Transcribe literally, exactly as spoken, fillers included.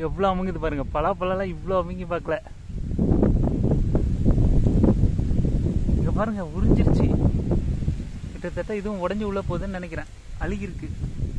எவ்வளோ அமுங்குது பாருங்க. பலாப்பழம்லாம் இவ்வளோ அமுங்கி பார்க்கல. இங்கே பாருங்க உறிஞ்சிருச்சு கிட்டத்தட்ட. இதுவும் உடஞ்சி உள்ள போகுதுன்னு நினைக்கிறேன். அழுகிருக்கு.